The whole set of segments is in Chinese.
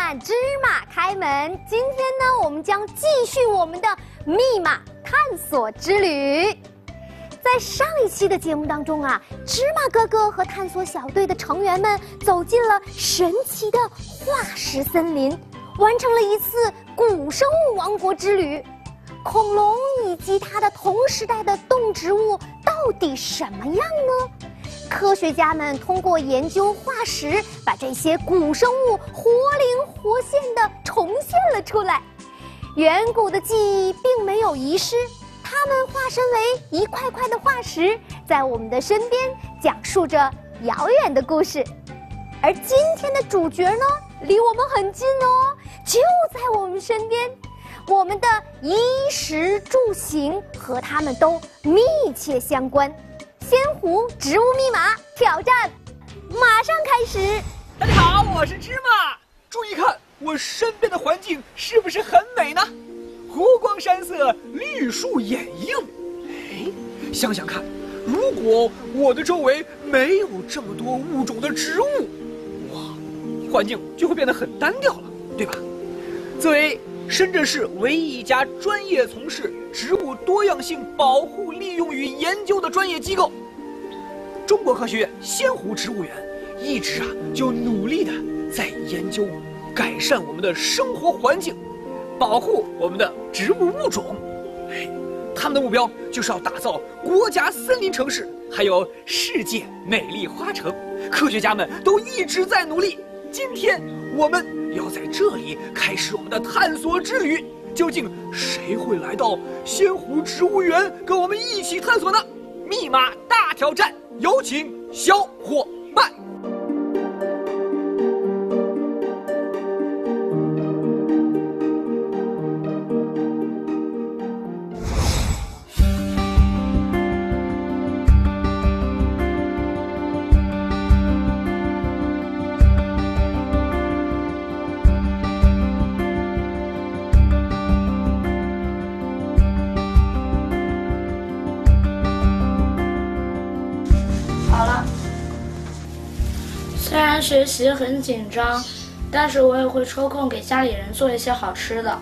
看芝麻开门。今天呢，我们将继续我们的密码探索之旅。在上一期的节目当中啊，芝麻哥哥和探索小队的成员们走进了神奇的化石森林，完成了一次古生物王国之旅。恐龙以及它的同时代的动植物到底什么样呢？科学家们通过研究化石，把这些古生物活灵活现地重现了出来。远古的记忆并没有遗失，它们化身为一块块的化石，在我们的身边讲述着遥远的故事。而今天的主角呢，离我们很近哦，就在我们身边。我们的衣食住行和它们都密切相关。仙湖植物密码挑战马上开始。 大家好，我是芝麻。注意看我身边的环境是不是很美呢？湖光山色，绿树掩映。哎，想想看，如果我的周围没有这么多物种的植物，哇，环境就会变得很单调了，对吧？作为深圳市唯一一家专业从事植物多样性保护、利用与研究的专业机构，中国科学院仙湖植物园一直就努力的在研究改善我们的生活环境，保护我们的植物物种。他们的目标就是要打造国家森林城市，还有世界美丽花城。科学家们都一直在努力。今天我们要在这里开始我们的探索之旅。究竟谁会来到仙湖植物园跟我们一起探索呢？密码大挑战，有请小伙伴。 虽然学习很紧张，但是我也会抽空给家里人做一些好吃的。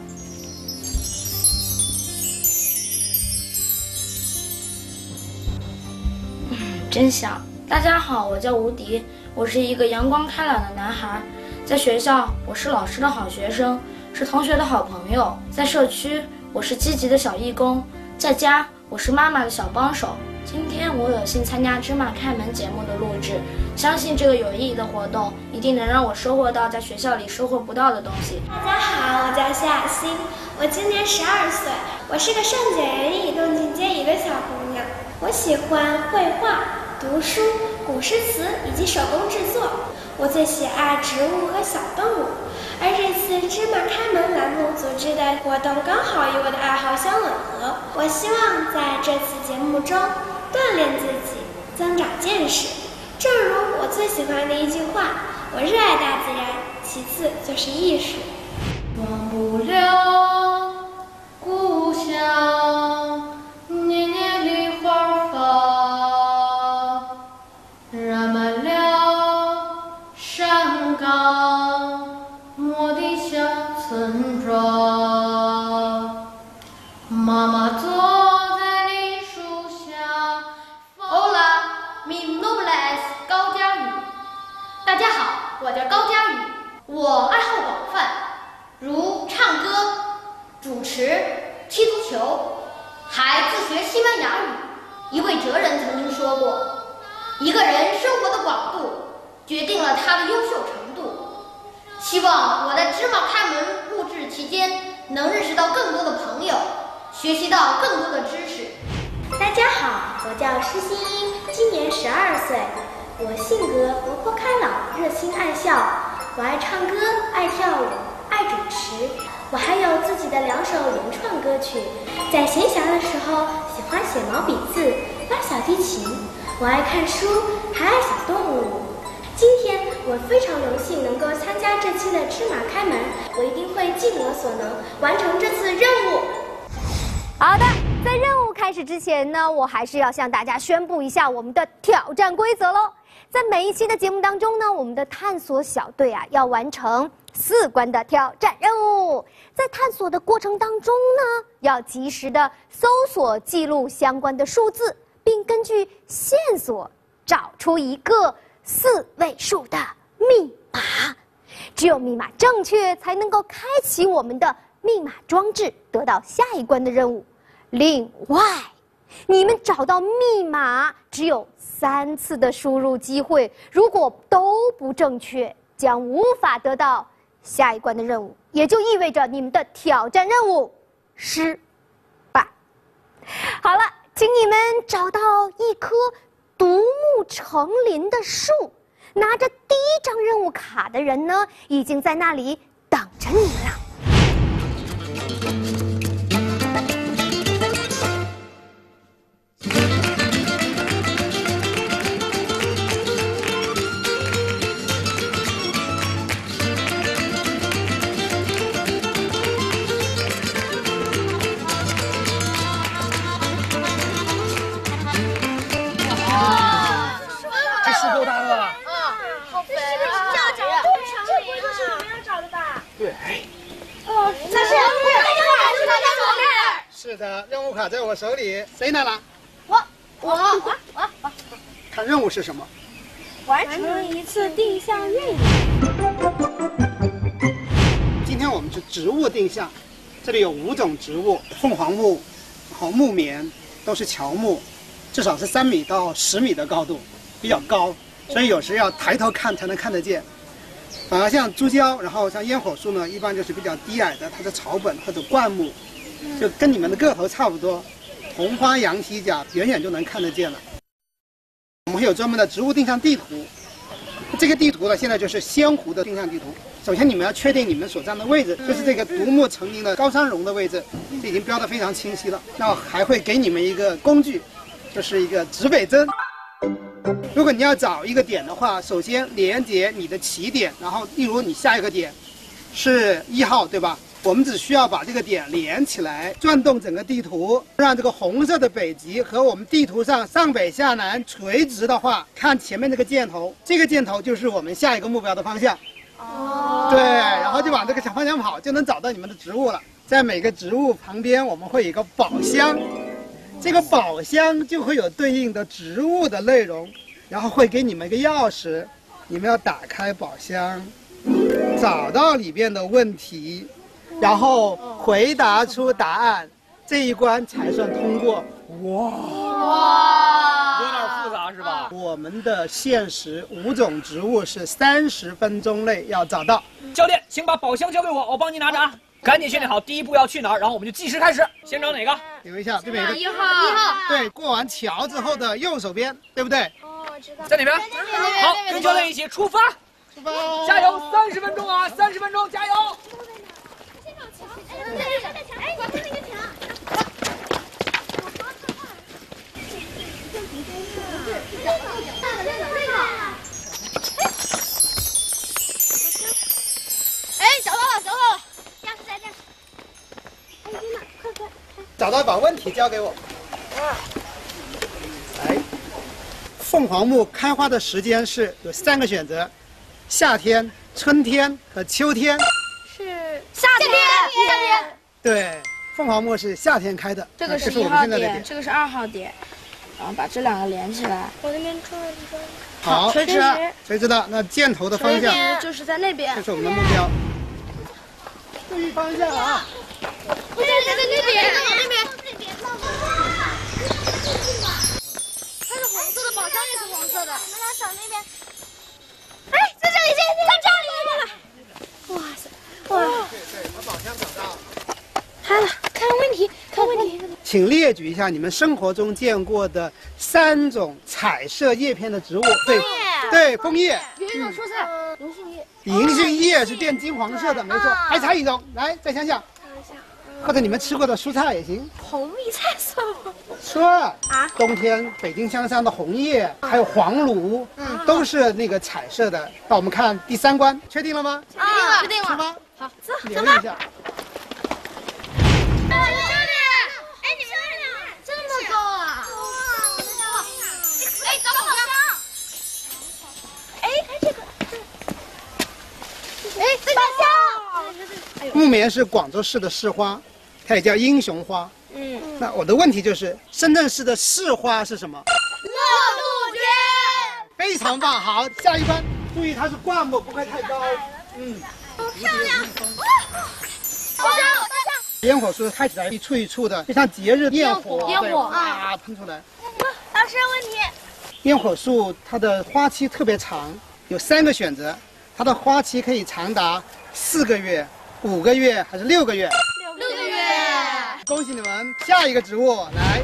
真香！大家好，我叫吴迪，我是一个阳光开朗的男孩。在学校，我是老师的好学生，是同学的好朋友；在社区，我是积极的小义工；在家，我是妈妈的小帮手。今天我有幸参加芝麻开门节目的录制，相信这个有意义的活动一定能让我收获到在学校里收获不到的东西。 大家好，我叫谢雅欣，我今年12岁，我是个善解人意、动静皆宜的小姑娘。我喜欢绘画、读书、古诗词以及手工制作。我最喜爱植物和小动物，而这次芝麻开门栏目组织的活动刚好与我的爱好相吻合。我希望在这次节目中锻炼自己，增长见识。正如我最喜欢的一句话，我热爱大自然，其次就是艺术。 忘不了故乡年年梨花放，染满了山岗我的小村庄。妈妈坐在梨树下。Hola, mi nombre es 高佳宇。大家好，我叫高佳宇，我爱好广泛，如唱歌、主持、踢足球，还自学西班牙语。一位哲人曾经说过，一个人生活的广度决定了他的优秀程度。希望我在芝麻开门录制期间能认识到更多的朋友，学习到更多的知识。 大家好，我叫施欣英，今年12岁。我性格活泼开朗，热心爱笑。我爱唱歌，爱跳舞，爱主持。我还有自己的2首原创歌曲。在闲暇的时候，喜欢写毛笔字，拉小提琴。我爱看书，还爱小动物。今天我非常荣幸能够参加这期的芝麻开门，我一定会尽我所能完成这次任务。 好的，在任务开始之前呢，我还是要向大家宣布一下我们的挑战规则喽。在每一期的节目当中呢，我们的探索小队要完成 4关的挑战任务。在探索的过程当中呢，要及时的搜索记录相关的数字，并根据线索找出一个4位数的密码。只有密码正确，才能够开启我们的密码装置，得到下一关的任务。另外，你们找到密码只有3次的输入机会，如果都不正确，将无法得到下一关的任务，也就意味着你们的挑战任务失败。好了，请你们找到一棵独木成林的树，拿着第1张任务卡的人呢，已经在那里等着你们了。 是的，任务卡在我手里，谁拿了？ 我。 看任务是什么？ 完成一次定向运动。 今天我们是植物定向，这里有5种植物：凤凰木、木棉，都是乔木，至少是3米到10米的高度，比较高，所以有时要抬头看才能看得见。反而像猪胶，然后像烟火树呢，一般就是比较低矮的，它是草本或者灌木，就跟你们的个头差不多。红花羊蹄甲远远就能看得见了。我们会有专门的植物定向地图，这个地图呢，现在就是仙湖的定向地图。首先你们要确定你们所站的位置，就是这个独木成林的高山榕的位置，这已经标得非常清晰了。那还会给你们一个工具，就是一个指北针。如果你要找一个点的话，首先连接你的起点，然后例如你下一个点是1号，对吧？我们只需要把这个点连起来，转动整个地图，让这个红色的北极和我们地图上上北下南垂直的话，看前面这个箭头，这个箭头就是我们下一个目标的方向。对，然后就往这个小方向跑，就能找到你们的植物了。在每个植物旁边，我们会有一个宝箱。这个宝箱就会有对应的植物的内容，然后会给你们一个钥匙，你们要打开宝箱，找到里边的问题，然后回答出答案，这一关才算通过。 哇，有点复杂是吧？ 我们的限时5种植物是30分钟内要找到。 教练，请把宝箱交给我，我帮你拿着啊。赶紧训练好第1步要去哪儿，然后我们就计时开始。先找哪个？ 留一下，这边有个 1号。 对，过完桥之后的右手边，对不对？ 哦，我知道。 在哪边？好，跟教练一起出发。 出发！ 加油！30分钟啊，30分钟，加油！ 先找墙，哎，我看那个墙。 哎，找到了， 钥匙在这。哎，真的，快！ 找到把问题交给我。来，凤凰木开花的时间是有3个选择：夏天、春天和秋天。 是夏天。 对，凤凰木是夏天开的。 这个是我 1号们现在的点，这个是2号点，然后把这2个连起来。 我那边转。 好， 垂直。 谁知道？那箭头的方向就是在那边。 这是我们的目标。注意方向啊！ 不对，在那边。 它是黄色的，宝箱也是黄色的。 我们俩找那边。 哎，在这里，在这里。 哇塞！哇！ 对，把宝箱找到。 好了，看问题。 请列举一下你们生活中见过的3种彩色叶片的植物。对，枫叶。 有一种蔬菜， 银杏叶是变金黄色的，没错。还差1种，来再想想。或者你们吃过的蔬菜也行。 红蜜菜算吗？ 算啊。冬天北京香山的红叶，还有黄芦，都是那个彩色的。那我们看第3关，确定了吗？ 确定了。 出发。 好， 留意一下。 哎，你们这么高啊！哎，找宝箱！ 哎，这个，哎，宝箱！ 木棉是广州市的市花，它也叫英雄花。那我的问题就是，深圳市的市花是什么？ 乐杜鹃。 非常棒，好，下一关，注意它是灌木，不会太高。 好漂亮！大家。 烟火树开起来一簇一簇的，就像节日焰火啊喷出来。 老师问题。 烟火树它的花期特别长，有3个选择，它的花期可以长达4个月、5个月还是6个月 6个月。 恭喜你们，下一个植物来。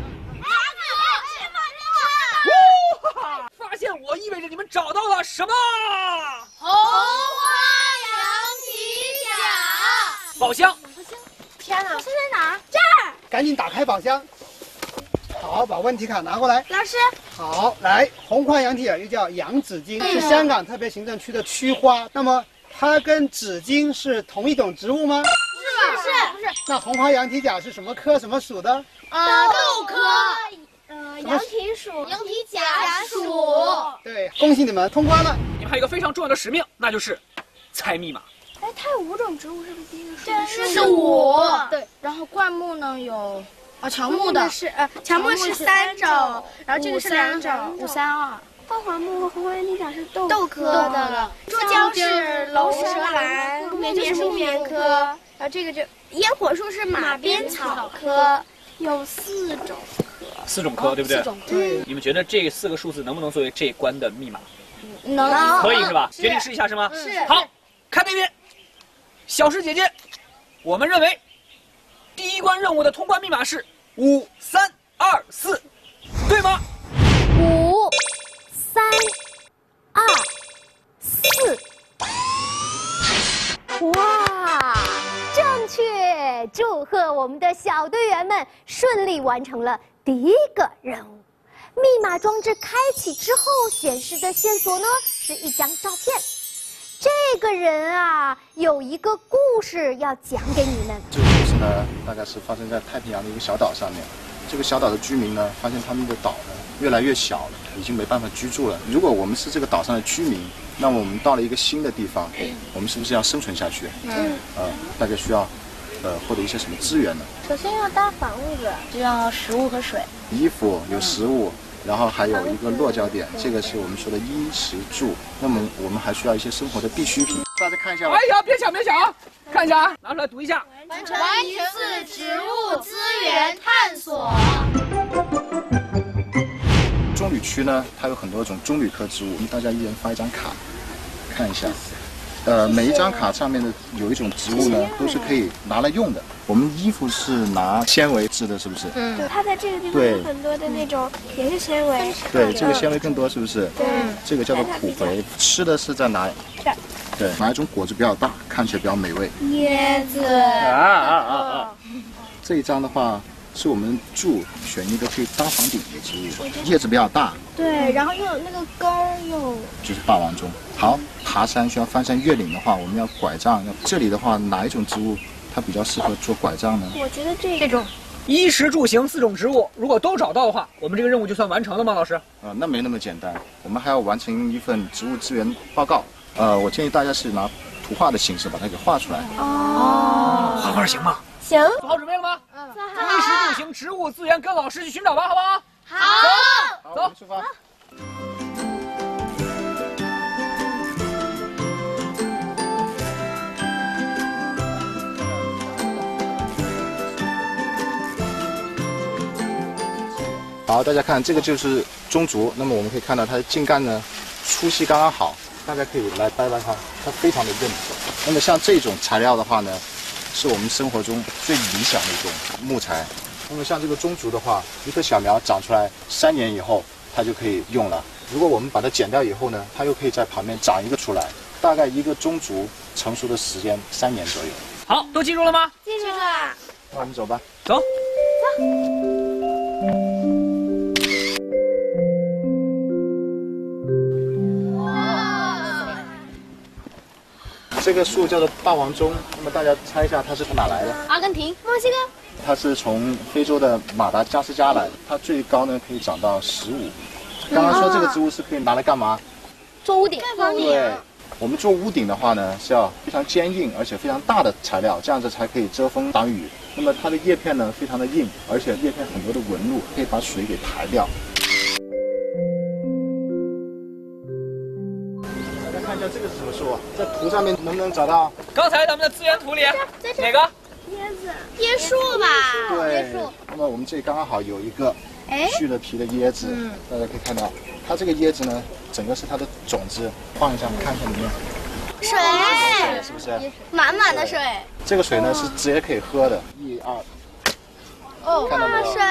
发现我意味着你们找到了什么？ 红花羊蹄甲。 宝箱。 天哪！宝箱在哪儿？这儿。 赶紧打开宝箱。好，把问题卡拿过来。 老师。 好，来，红花羊蹄甲又叫洋紫荆，是香港特别行政区的区花。那么它跟紫荆是同一种植物吗？ 是。 那红花羊蹄甲是什么科什么属的？ 豆科。 羊蹄属。 羊蹄甲属。 对，恭喜你们通关了。 你们还有一个非常重要的使命，那就是猜密码。 哎，它有5种植物，是不是第一个数？ 是5。对，然后灌木呢有，乔木的是乔木是3种，然后这个是2种 532。 凤凰木和红花羊蹄甲是豆科的， 珠胶是龙舌兰，木棉是木棉科，然后这个就烟火树是马鞭草科，有4种科。 4种科，对不对？ 对。 你们觉得这4个数字能不能作为这一关的密码？ 能。 可以是吧？决定试一下是吗？ 是。 好，看那边，小石姐姐，我们认为第一关任务的通关密码是5、3、2、4，对吗 ？5、3、2、4。哇，正确！祝贺我们的小队员们顺利完成了第一个任务。密码装置开启之后显示的线索呢，是一张照片。这个人啊，有一个故事要讲给你们。 这个故事呢，大概是发生在太平洋的一个小岛上面。这个小岛的居民呢，发现他们的岛呢越来越小了，已经没办法居住了。如果我们是这个岛上的居民，那么我们到了一个新的地方，我们是不是要生存下去？大概需要获得一些什么资源呢？ 首先要搭房子， 就要食物和水。 衣服有食物。然后还有一个落脚点，这个是我们说的衣食住。那么我们还需要一些生活的必需品。大家看一下吧。 哎呀，别抢，看一下啊，拿出来读一下。 完成一次植物资源探索。 棕榈区呢，它有很多种棕榈科植物，大家一人发一张卡，看一下。每一张卡上面的有一种植物呢，都是可以拿来用的。我们衣服是拿纤维织的，是不是？ 对，它在这个地方有很多的那种也是纤维。 对，这个纤维更多，是不是？ 对。 这个叫做苦肥，吃的是在哪？对，哪一种果子比较大，看起来比较美味？ 椰子。 这一张的话，是我们选一个可以搭房顶的植物，叶子比较大。 对，然后又有那个根儿又。 就是霸王棕。好，爬山需要翻山越岭的话，我们要拐杖。这里的话，哪一种植物它比较适合做拐杖呢？ 我觉得这种。 衣食住行4种植物，如果都找到的话，我们这个任务就算完成了吗？老师？ 那没那么简单，我们还要完成一份植物资源报告。我建议大家是拿图画的形式把它给画出来。 画画行吗？ 行。 做好准备了吗？ 做好。 衣食住行植物资源，跟老师去寻找吧，好不好？ 好。 走， 我们出发。好，大家看，这个就是棕竹。那么我们可以看到它的茎干呢，粗细刚刚好，大家可以来掰它，它非常的韧。那么像这种材料的话呢，是我们生活中最理想的一种木材。那么像这个棕竹的话，一棵小苗长出来3年以后，它就可以用了。如果我们把它剪掉以后呢，它又可以在旁边长一个出来。大概一个棕竹成熟的时间3年左右。 好，都记住了吗？ 记住了。 那我们走吧。 走。 这个树叫做霸王棕，那么大家猜一下它是从哪来的？ 阿根廷、 墨西哥。 它是从非洲的马达加斯加来的，它最高呢可以长到15。刚刚说这个植物是可以拿来干嘛？ 做屋顶。 对， 我们做屋顶的话呢，是要非常坚硬而且非常大的材料，这样子才可以遮风挡雨。那么它的叶片呢，非常的硬，而且叶片很多的纹路，可以把水给排掉。大家看一下这个是什么树啊？在图上面能不能找到？ 刚才咱们的资源图里哪个？ 椰树吧？ 对。那么我们这里刚刚好有一个去了皮的椰子，大家可以看到，它这个椰子呢，整个是它的种子，放一下看一下里面。 水是不是？ 满满的水。 这个水呢是直接可以喝的。1、2。 哦， 看到没有？ 水。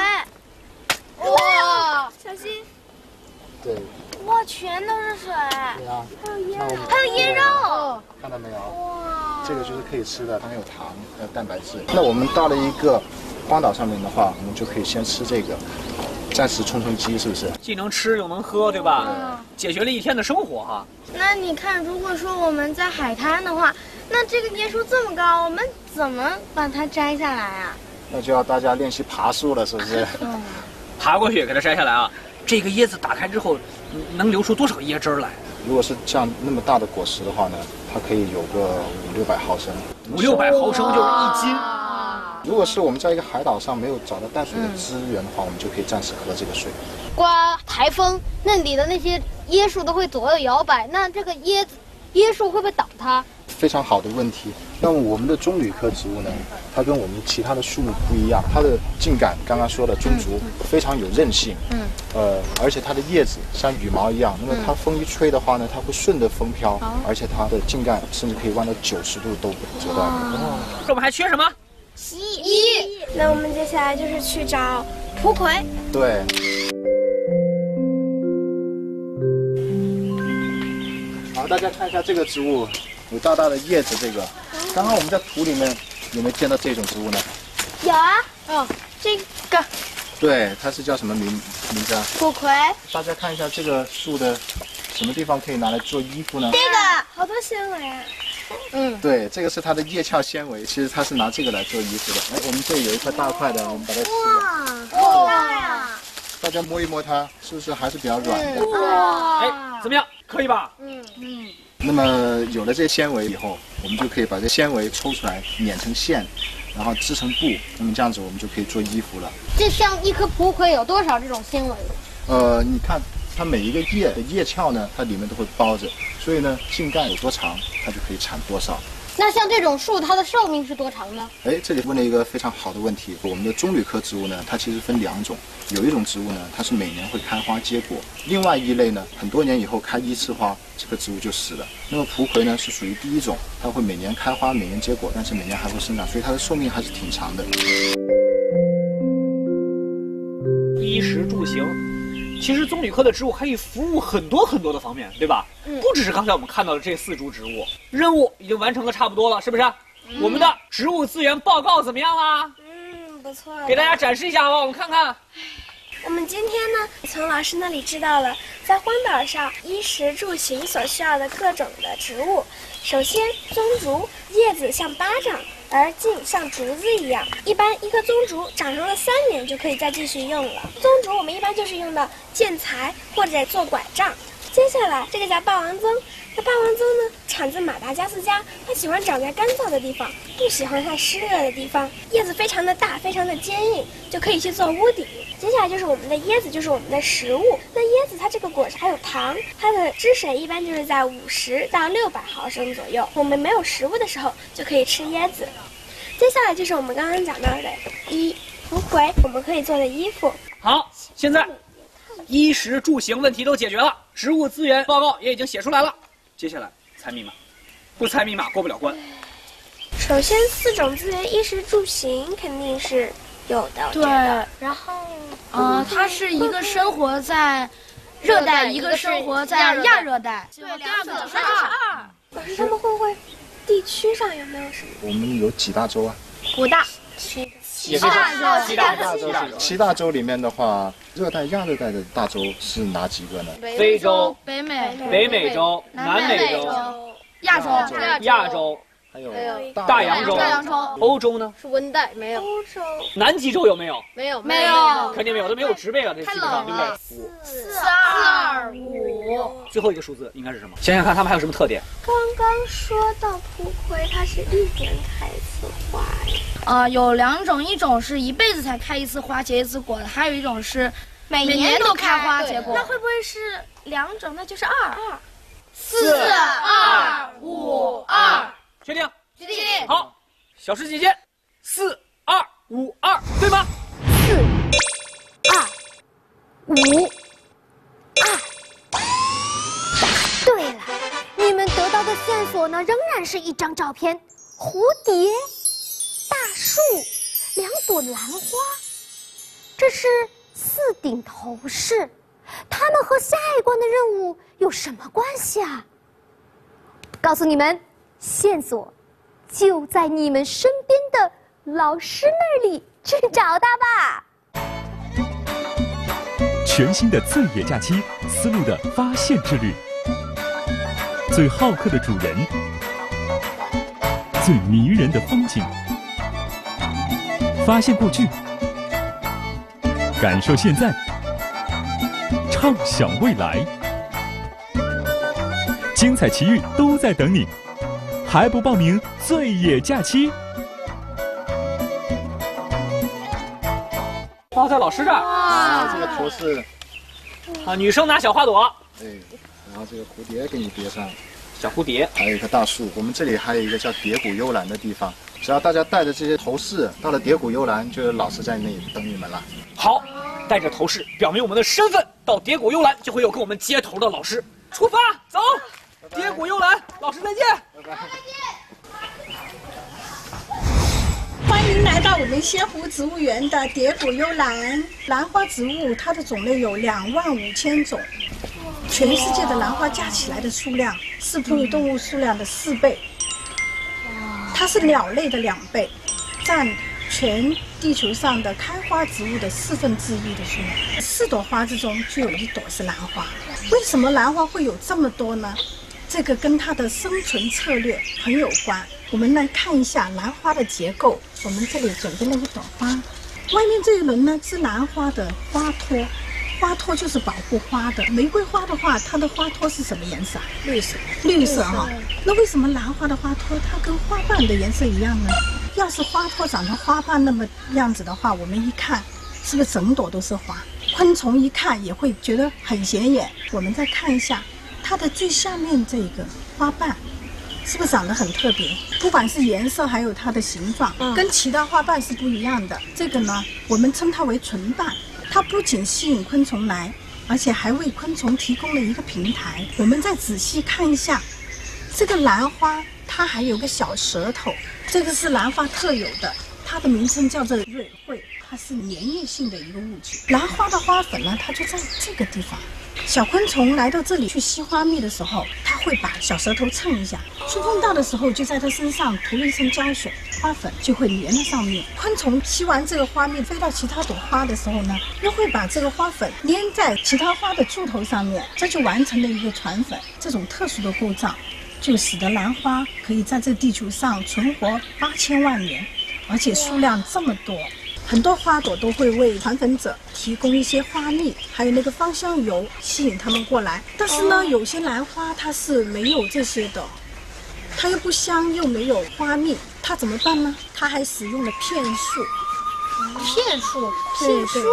哇，小心。 对。 哇，全都是水。 对啊。 还有椰肉。 看到没有？哇，这个就是可以吃的，它还有糖，还有蛋白质。那我们到了一个荒岛上面的话，我们就可以先吃这个，暂时充充饥，是不是？ 既能吃又能喝，对吧？解决了一天的生活哈。 那你看，如果说我们在海滩的话，那这个椰树这么高，我们怎么把它摘下来啊？ 那就要大家练习爬树了，是不是？ 爬过去给它摘下来啊！这个椰子打开之后，能流出多少椰汁儿来？ 如果是这样那么大的果实的话呢，它可以有个500-600毫升。 500-600毫升就是1斤。 如果是我们在一个海岛上没有找到淡水的资源的话，我们就可以暂时喝这个水。 刮台风，那里的那些椰树都会左右摇摆，那这个椰树会不会倒塌？ 非常好的问题。那么我们的棕榈科植物呢，它跟我们其他的树木不一样，它的茎秆刚刚说的中竹非常有韧性，而且它的叶子像羽毛一样，那么它风一吹的话呢，它会顺着风飘，而且它的茎秆甚至可以弯到90度都不折断。 这我们还缺什么？ 蜥蜴。那我们接下来就是去找蒲葵。 对。好，大家看一下这个植物，有大大的叶子。这个，刚刚我们在图里面有没有见到这种植物呢？ 有啊， 这个对，它是叫什么名字啊？ 蒲葵。 大家看一下这个树的什么地方可以拿来做衣服呢？ 这个好多纤维啊。 对，这个是它的叶鞘纤维，其实它是拿这个来做衣服的。我们这里有一块大块的，我们把它撕了。 好大呀！ 大家摸一摸它，是不是还是比较软的？ 哇！怎么样？可以吧？ 那么有了这纤维以后，我们就可以把这纤维抽出来，碾成线，然后织成布。那么这样子我们就可以做衣服了。 这像一颗蒲葵有多少这种纤维？ 你看它每一个叶的叶鞘呢，它里面都会包着，所以呢，茎干有多长，它就可以产多少。 那像这种树，它的寿命是多长呢？ 这里问了一个非常好的问题。我们的棕榈科植物呢，它其实分2种，有一种植物呢，它是每年会开花结果；另外一类呢，很多年以后开1次花，这个植物就死了。那么蒲葵呢，是属于第一种，它会每年开花，每年结果，但是每年还会生长，所以它的寿命还是挺长的。 衣食住行。其实棕榈科的植物可以服务很多很多的方面，对吧？不只是刚才我们看到的这4株植物，任务已经完成的差不多了，是不是？我们的植物资源报告怎么样啦？ 不错。 给大家展示一下吧，我们看看。 我们今天呢，从老师那里知道了在荒岛上衣食住行所需要的各种的植物。首先，棕竹叶子像巴掌，而茎像竹子一样。一般一棵棕竹长成了3年就可以再继续用了。棕竹我们一般就是用到建材或者做拐杖。接下来这个叫霸王棕，那霸王棕呢产自马达加斯加，它喜欢长在干燥的地方，不喜欢太湿热的地方。叶子非常的大，非常的坚硬，就可以去做屋顶。接下来就是我们的椰子，就是我们的食物。那椰子它这个果实还有糖，它的汁水一般就是在50到600毫升左右。我们没有食物的时候就可以吃椰子。接下来就是我们刚刚讲到的蒲葵，我们可以做的衣服。 好，现在衣食住行问题都解决了，植物资源报告也已经写出来了。接下来猜密码，不猜密码过不了关。 首先4种资源，衣食住行肯定是有的。 对， 然后它是一个生活在热带，一个生活在亚热带。 对，第2个就是 2。可是他们会不会地区上有没有什么？ 我们有几大洲啊 5大。 也可以说 7大洲里面的话，热带、亚热带的大洲是哪几个呢？ 非洲、 北美、 北美洲、南美洲、 亚洲、 还有大洋洲。 大洋洲欧洲呢？ 是温带，没有。 欧洲南极洲有没有？ 没有， 没有肯定没有，都没有植被了，这基本上对不对 425。 最后一个数字应该是什么？想想看，它们还有什么特点？ 刚刚说到蒲葵，它是1年开一次花呀。 有2种，一种是一辈子才开一次花结一次果的，还有一种是每年都开花结果。 那会不会是2种？那就是2。 425， 确定？ 决定。 好，小石姐姐，4252，对吗 5、2。对了，你们得到的线索呢，仍然是一张照片：蝴蝶、大树、2朵兰花。这是4顶头饰，它们和下一关的任务有什么关系啊？告诉你们，线索就在你们身边的老师那里，去找它吧。 全新的最野假期，丝路的发现之旅，最好客的主人，最迷人的风景，发现过去，感受现在，畅想未来，精彩奇遇都在等你，还不报名最野假期？ 哦，在老师这儿。 这个头饰， 女生拿小花朵， 对，然后这个蝴蝶给你别上， 小蝴蝶， 还有一棵大树。我们这里还有一个叫蝶谷幽兰的地方，只要大家带着这些头饰到了蝶谷幽兰，就有老师在那里等你们了。 好，带着头饰表明我们的身份，到蝶谷幽兰就会有跟我们接头的老师。出发，走，蝶谷幽兰，老师再见。 拜拜。 欢迎来到我们仙湖植物园的蝶谷幽兰兰花植物，它的种类有25000种，全世界的兰花加起来的数量是哺乳动物数量的4倍，它是鸟类的2倍，占全地球上的开花植物的1/4的数量。4朵花之中就有1朵是兰花。为什么兰花会有这么多呢？这个跟它的生存策略很有关。我们来看一下兰花的结构。我们这里准备了1朵花，外面这一轮呢是兰花的花托，花托就是保护花的。玫瑰花的话，它的花托是什么颜色？绿色。绿色哈。那为什么兰花的花托它跟花瓣的颜色一样呢？要是花托长成花瓣那么样子的话，我们一看是不是整朵都是花？昆虫一看也会觉得很显眼。我们再看一下它的最下面这个花瓣，是不是长得很特别？不管是颜色还有它的形状，跟其他花瓣是不一样的。这个呢，我们称它为唇瓣。它不仅吸引昆虫来，而且还为昆虫提供了一个平台。我们再仔细看一下，这个兰花它还有个小舌头，这个是兰花特有的，它的名称叫做蕊喙，它是粘液性的一个物质。兰花的花粉呢，它就在这个地方。小昆虫来到这里去吸花蜜的时候，它会把小舌头蹭一下，触碰到的时候就在它身上涂了一层胶水，花粉就会粘在上面。昆虫吸完这个花蜜飞到其他朵花的时候呢，又会把这个花粉粘在其他花的柱头上面，这就完成了一个传粉。这种特殊的构造就使得兰花可以在这地球上存活8000万年，而且数量这么多。很多花朵都会为传粉者提供一些花蜜，还有那个芳香油，吸引它们过来。但是呢，有些兰花它是没有这些的，它又不香又没有花蜜，它怎么办呢？它还使用了骗术。 骗术， 骗术。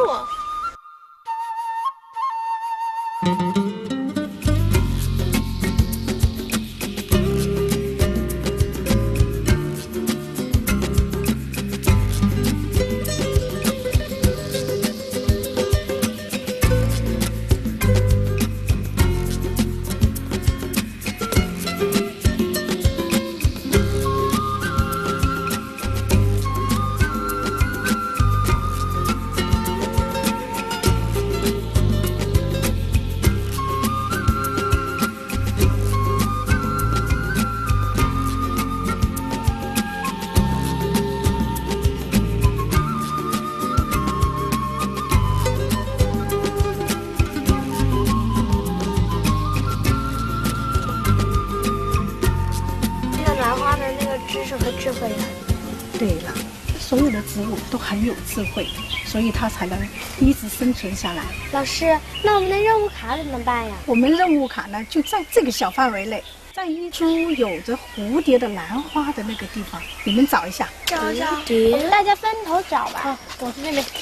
知识和智慧呢？ 对了，所有的植物都很有智慧，所以它才能一直生存下来。 老师，那我们的任务卡怎么办呀？ 我们任务卡呢，就在这个小范围内，在一株有着蝴蝶的兰花的那个地方，你们找一下。 找一下，我们大家分头找吧。 好，我去那边。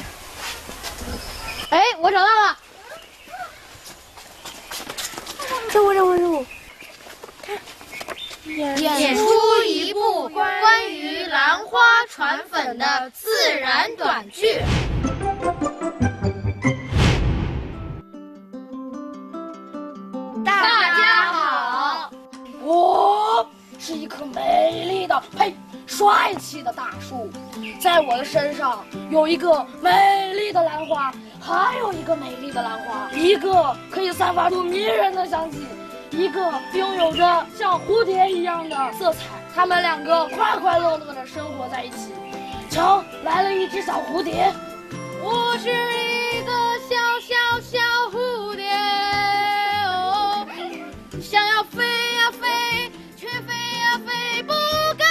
哎，我找到了。 任务。 演出一部关于兰花传粉的自然短剧。大家好， 我是一棵美丽的，帅气的大树，在我的身上有一个美丽的兰花，还有一个美丽的兰花，一个可以散发出迷人的香气，一个拥有着像蝴蝶一样的色彩。它们两个快快乐乐地生活在一起。瞧，来了一只小蝴蝶。 我是一个小蝴蝶，哦，想要飞呀飞，却飞呀飞不高。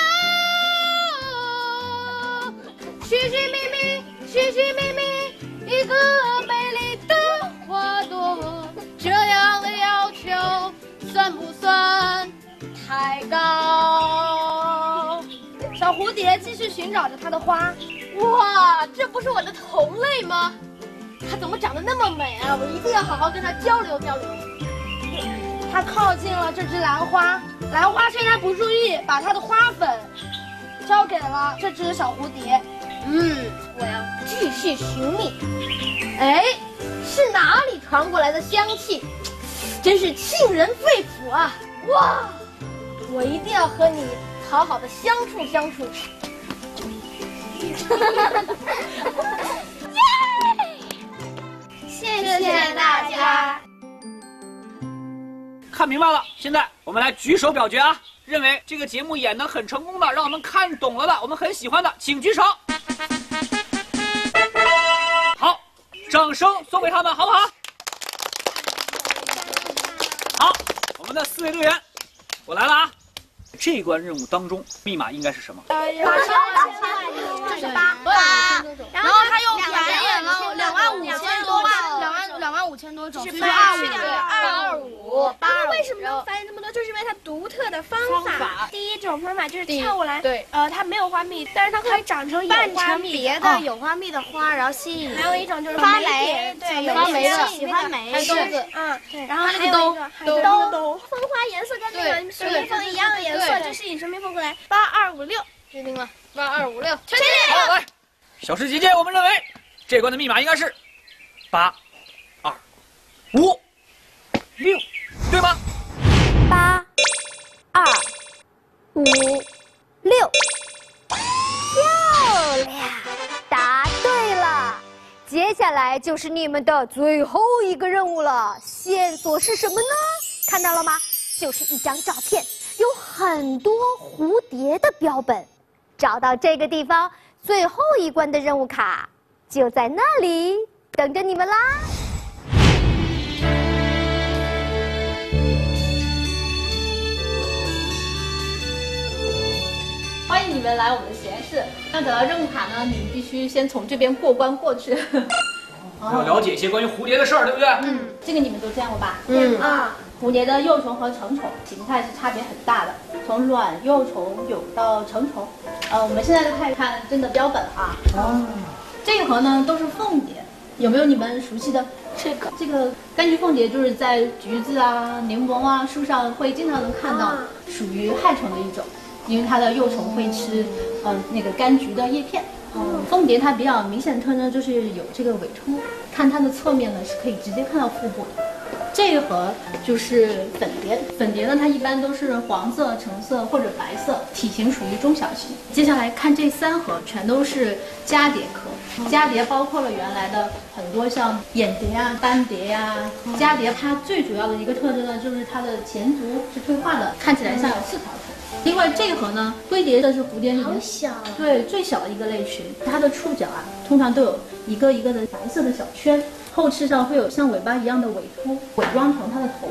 寻寻觅觅，一个美丽的花朵，这样的要求算不算太高？ 小蝴蝶继续寻找着它的花。 哇，这不是我的同类吗？它怎么长得那么美啊？我一定要好好跟它交流交流。 它靠近了这只兰花，兰花趁它不注意，把它的花粉交给了这只小蝴蝶。 我要继续寻觅。哎，是哪里传过来的香气？真是沁人肺腑啊！哇，我一定要和你好好的相处。谢谢大家。 看明白了，现在我们来举手表决啊！认为这个节目演得很成功的，让我们看懂了的，我们很喜欢的，请举手。好，掌声送给他们，好不好？好，我们的4位队员，我来了啊！这一关任务当中，密码应该是什么？ 这是8， 然后他又排演了25000多万，25000多种，是825， 他为什么能繁衍那么多？就是因为它独特的方法。第一种方法就是跳过来， 对， 它没有花蜜，但是它可以长成有花蜜， 别的有花蜜的花，然后吸引。 还有一种就是发霉， 对， 发霉的喜欢霉， 还有豆子， 对，然后还有一个兜， 蜂花颜色跟那个水蜜蜂一样的颜色，就吸引水蜜蜂过来。8256， 决定了，8256，确定。 好，来，小诗姐姐，我们认为这关的密码应该是82556，对吗 ？82556，漂亮，答对了。接下来就是你们的最后一个任务了，线索是什么呢？看到了吗？就是一张照片，有很多蝴蝶的标本。找到这个地方，最后一关的任务卡就在那里，等着你们啦。 欢迎你们来我们的实验室。要找到任务卡呢，你们必须先从这边过关过去。 要了解一些关于蝴蝶的事儿，对不对？ 这个你们都见过吧？蝴蝶的幼虫和成虫形态是差别很大的，从卵、幼虫、蛹到成虫。我们现在就开始看真的标本啊。这一盒呢都是凤蝶，有没有你们熟悉的这个柑橘凤蝶？就是在橘子啊、柠檬啊树上会经常能看到，属于害虫的一种，因为它的幼虫会吃那个柑橘的叶片。凤蝶它比较明显的特征就是有这个尾突，看它的侧面呢是可以直接看到腹部的。这一盒就是粉蝶，粉蝶呢它一般都是黄色、橙色或者白色，体型属于中小型。接下来看这3盒，全都是蛱蝶科。蛱蝶包括了原来的很多像眼蝶啊、斑蝶呀。蛱蝶它最主要的一个特征呢，就是它的前足是退化的，看起来像有4条腿。另外这一盒呢，灰蝶这是蝴蝶里面对最小的一个类群，它的触角啊通常都有一个一个的白色的小圈，后翅上会有像尾巴一样的尾突，伪装成它的头部。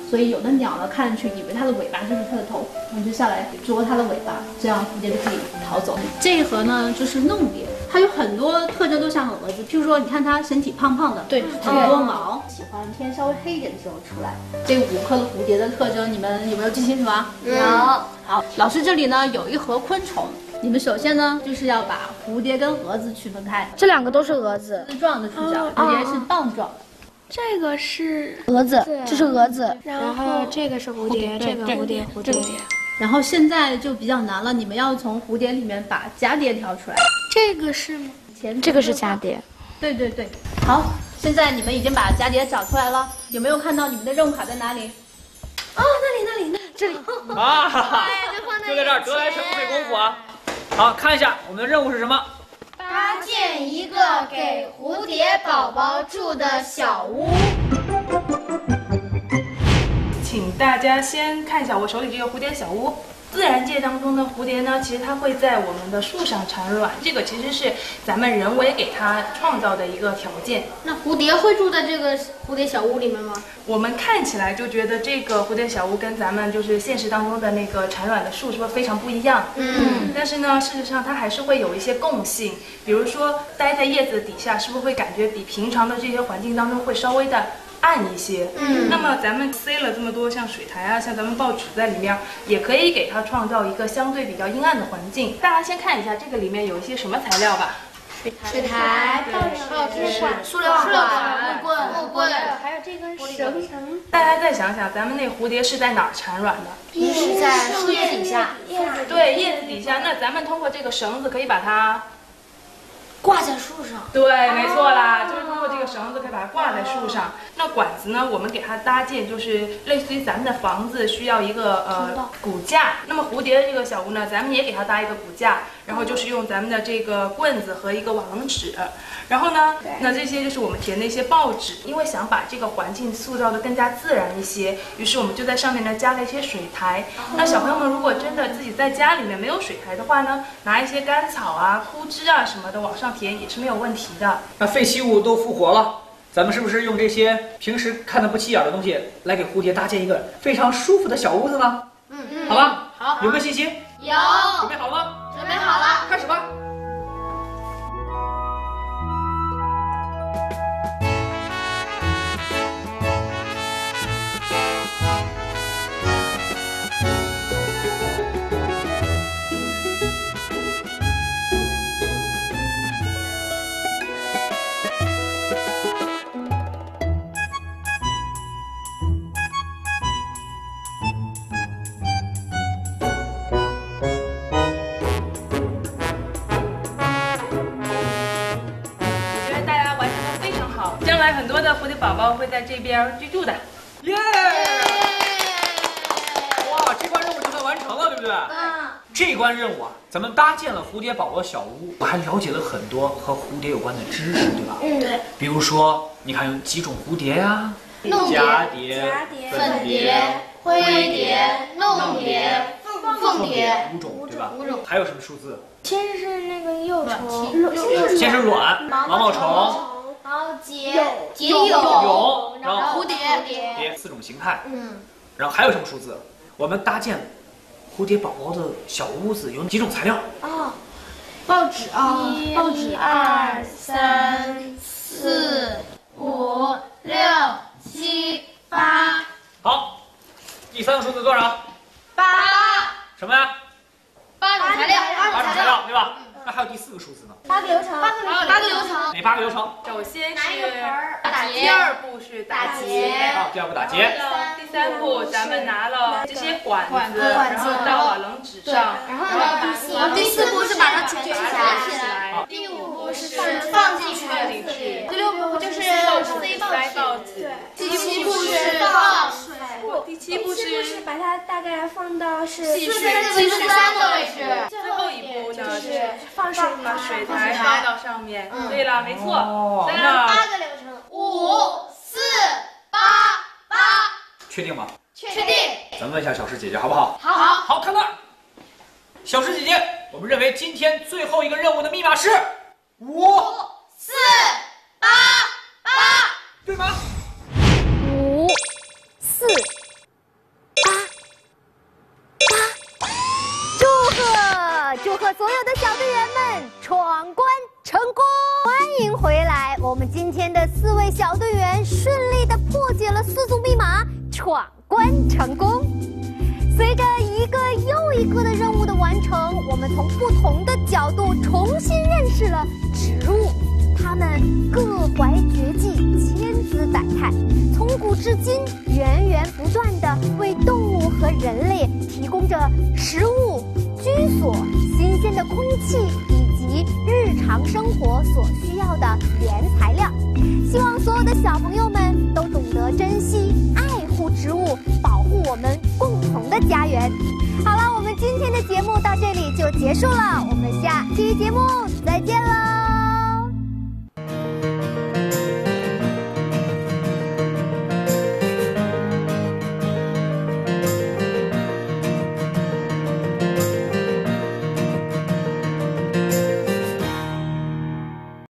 所以有的鸟呢看上去以为它的尾巴就是它的头，我们就下来捉它的尾巴，这样蝴蝶就可以逃走。这一盒呢就是弄蝶，它有很多特征都像蛾子，譬如说你看它身体胖胖的，对，很多毛，喜欢天稍微黑一点的时候出来。这5颗的蝴蝶的特征你们有没有记清楚啊？ 有。 好，老师这里呢有一盒昆虫。你们首先呢，就是要把蝴蝶跟蛾子区分开。 这2个都是蛾子， 丝状的触角，蝴蝶是棒状的。 这个是蛾子，这是蛾子。 然后这个是蝴蝶，这个蝴蝶，这个蝴蝶。 然后现在就比较难了，你们要从蝴蝶里面把蛱蝶挑出来。 这个是吗？ 这个是蛱蝶。 对对对。好，现在你们已经把蛱蝶找出来了，有没有看到你们的任务卡在哪里？ 哦，那里， 这里。 啊，就在这儿，得来全不费功夫啊。好，看一下我们的任务是什么？ 搭建一个给蝴蝶宝宝住的小屋。 请大家先看一下我手里这个蝴蝶小屋。自然界当中的蝴蝶呢，其实它会在我们的树上产卵，这个其实是咱们人为给它创造的一个条件。 那蝴蝶会住在这个蝴蝶小屋里面吗？ 我们看起来就觉得这个蝴蝶小屋跟咱们就是现实当中的那个产卵的树是不是非常不一样？但是呢，事实上它还是会有一些共性，比如说待在叶子底下，是不是会感觉比平常的这些环境当中会稍微的暗一些？那么咱们塞了这么多像水苔啊，像咱们报纸在里面，也可以给它创造一个相对比较阴暗的环境。大家先看一下这个里面有一些什么材料吧。 水苔、报纸、塑料管、木棍，还有这根绳。 大家再想想，咱们那蝴蝶是在哪儿产卵的？ 是在树叶底下。 对，叶子底下。那咱们通过这个绳子可以把它挂在树上。 对，没错啦，就是通过这个绳子可以把它挂在树上。那管子呢，我们给它搭建就是类似于咱们的房子需要一个骨架。那么蝴蝶的这个小屋呢，咱们也给它搭一个骨架，然后就是用咱们的这个棍子和一个瓦楞纸。然后呢，那这些就是我们填的一些报纸，因为想把这个环境塑造的更加自然一些，于是我们就在上面呢加了一些水苔。那小朋友们如果真的自己在家里面没有水苔的话呢，拿一些干草啊、枯枝啊什么的往上填也是没有问题的。 那废弃物都复活了，咱们是不是用这些平时看得不起眼的东西来给蝴蝶搭建一个非常舒服的小屋子呢？好吧， 好， 有没有信心？ 有。 准备好了吗？ 准备好了， 开始吧。 很多的蝴蝶宝宝会在这边居住的。 耶！哇，这关任务就算完成了，对不对？这关任务啊，咱们搭建了蝴蝶宝宝小屋，我还了解了很多和蝴蝶有关的知识，对吧？ 对。 比如说，你看有几种蝴蝶呀？蛱蝶、 粉蝶、灰蝶、弄蝶、凤蝶 ，5种，对吧？5种。还有什么数字？ 先是那个幼虫， 先是卵、毛毛虫。 然后结蛹，然后蝴蝶 4种形态。然后还有什么数字？我们搭建蝴蝶宝宝的小屋子有几种材料？ 报纸报纸2、3、4、5、6、7、8。 好，第3个数字多少 ？8。 什么呀 ？8种材料 ，8种材料，对吧？那还有第4个数字呢 ？8个流程。 哪8个流程？ 首先是打结， 第2步是打结， 第2步打结。 第3步咱们拿了这些管子，然后到瓦楞纸上， 然后呢，第4步是把它卷起来，第5步是放进去，第6步就是塞报纸，第7步是放水， 第7步是把它大概放到是 43个位置， 最后一步呢是放水，把水苔放到上面。对了，没错。 那8个流程，5、4、8、8。 确定吗？ 确定。 咱们问一下小诗姐姐好不好？ 好， 看那儿。小诗姐姐，我们认为今天最后一个任务的密码是5、4、 8、8， 对吗 ？5、4、 贺所有的小队员们闯关成功！欢迎回来，我们今天的4位小队员顺利地破解了4组密码，闯关成功。随着一个又一个的任务的完成，我们从不同的角度重新认识了植物，它们各怀绝技，千姿百态，从古至今源源不断地为动物和人类提供着食物、居所、新鲜的空气以及日常生活所需要的原材料。希望所有的小朋友们都懂得珍惜、爱护植物，保护我们共同的家园。好了，我们今天的节目到这里就结束了，我们下期节目再见喽。